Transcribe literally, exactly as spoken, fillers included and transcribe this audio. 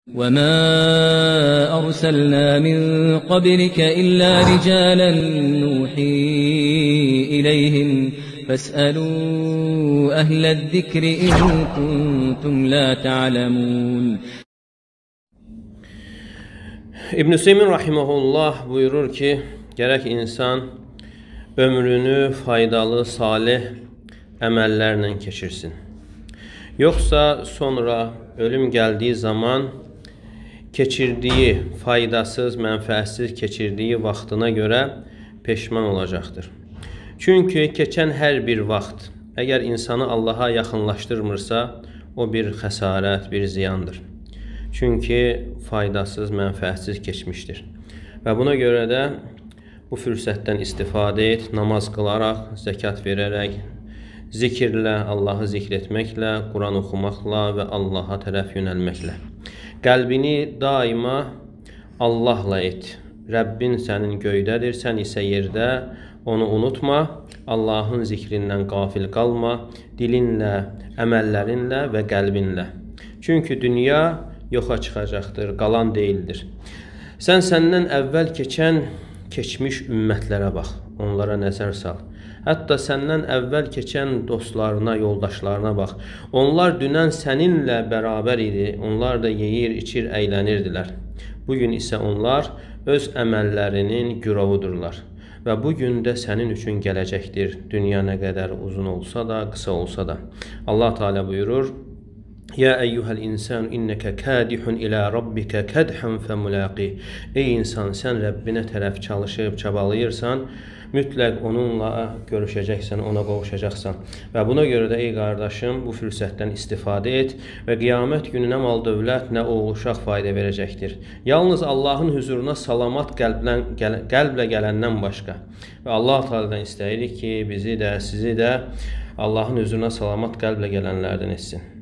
وَمَا أَرْسَلْنَا مِن قَبْلِكَ إِلَّا رِجَالًا نُوحِي إِلَيْهِمْ فَاسْأَلُوا أَهْلَ الذِّكْرِ إِن كُنتُمْ لَا تَعْلَمُونَ. İbn Seymin rahimehullah buyurur ki, gerek insan ömrünü faydalı, salih əməllərlə keçirsin. Yoksa sonra ölüm geldiği zaman keçirdiği faydasız, mənfəətsiz keçirdiği vaxtına göre peşman olacaktır. Çünkü keçən hər bir vaxt eğer insanı Allah'a yaxınlaşdırmırsa, o bir xəsarət, bir ziyandır. Çünkü faydasız, mənfəətsiz keçmiştir. Və buna görə də bu fürsətdən istifadə et, namaz qılaraq, zəkat verərək, zikirlə, Allahı zikr etməklə, Quran oxumaqla və Allaha tərəf yönəlməklə. Qəlbini daima Allahla et. Rəbbin sənin göydədir, sən isə yerdə. Onu unutma, Allahın zikrindən qafil qalma, dilinlə, əməllərinlə və qəlbinlə. Çünki dünya yoxa çıxacaqdır, qalan deyildir. Sən səndən əvvəl keçən, keçmiş ümmətlərə bax, onlara nəzər sal. Hətta səndən əvvəl keçən dostlarına, yoldaşlarına bax. Onlar dünən səninlə bərabər idi, onlar da yeyir, içir, əylənirdilər. Bugün isə onlar öz əməllərinin gürovudurlar. Və bugün də sənin üçün gələcəkdir, dünya nə qədər uzun olsa da, qısa olsa da. Allah Teala buyurur, Ya eyyuhel insan inneke kadihun ila rabbike kadhan femulaqi. Ey insan, sən Rəbbinə tərəf çalışıb çabalayırsan, mütləq onunla görüşəcəksən, ona qovuşacaqsan. Və buna görə də ey qardaşım, bu fürsətdən istifadə et və qiyamət günü nə mal dövlət, nə oğul uşaq fayda verəcəkdir. Yalnız Allahın huzuruna salamat qəlblə, gəl, qəlblə gələndən başqa. Və Allah Teala'dan istəyirik ki, bizi də, sizi də Allahın huzuruna salamat qəlblə gələnlərdən etsin.